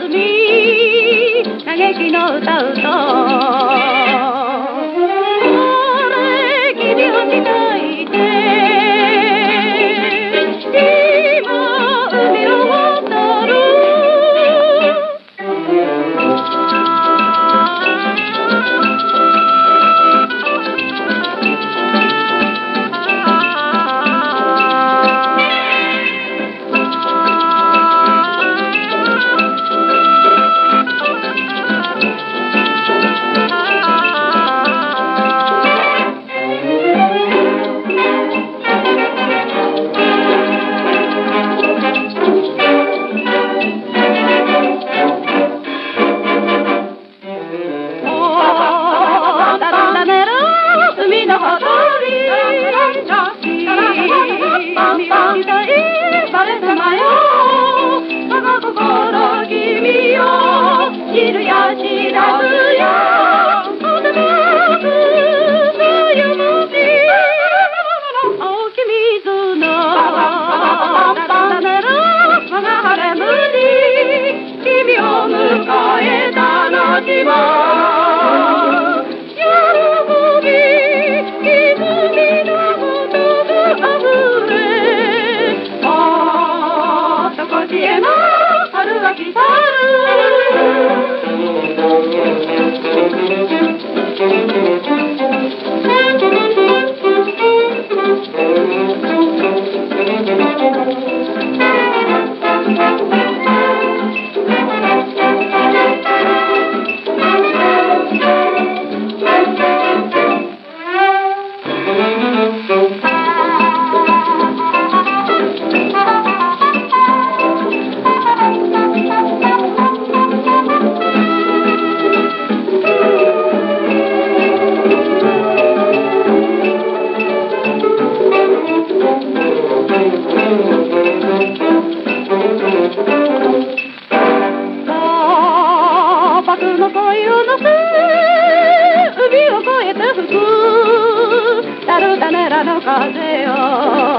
海嘆きの歌うと俺君を鍛えて今海を渡る知るや知らずや温かくさやまし青き水の種の我がハレムに君を迎えたなきは喜び泉のごとくあふれ男地への春は来たるの恋を乗せ海を越えて吹くタルタネラの風よ